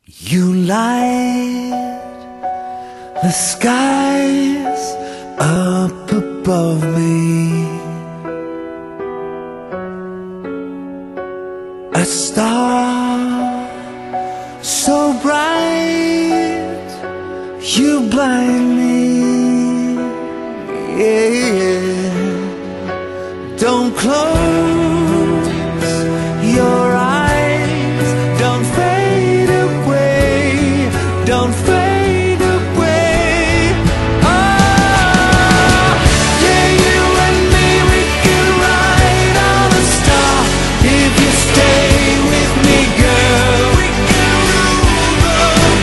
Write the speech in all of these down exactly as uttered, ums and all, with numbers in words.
You light the skies up above me, a star so bright you blind me. Yeah. Don't close your eyes, don't fade away, don't fade away. Oh, yeah, you and me, we can ride on a star if you stay with me, girl. We can rule the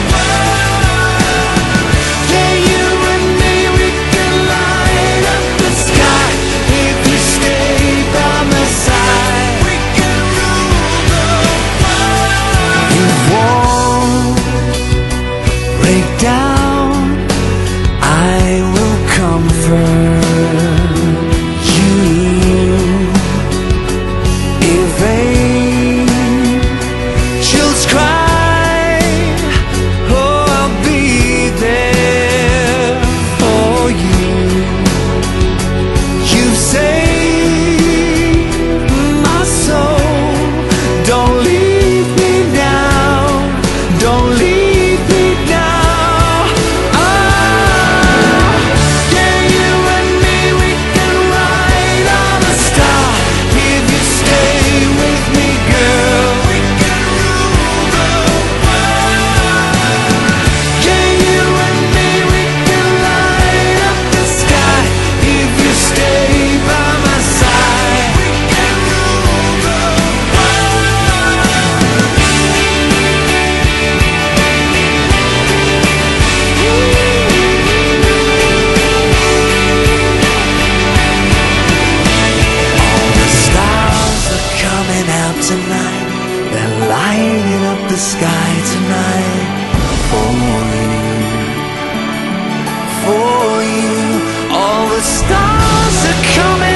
world. Yeah, you and me, we can light up the sky if you stay by my side. We can rule the world. You won't break down, I will comfort you. If angels cry, oh, I'll be there for you. You've saved my soul, don't leave me now, don't leave me now. Oh, yeah, you and me, we can ride on a star if you stay with me, girl. We can rule the world. Yeah, you and me, we can light up the sky if you stay by my side. We can rule the All the stars are coming out tonight, they're lighting up the sky tonight for you, for you. All the stars are coming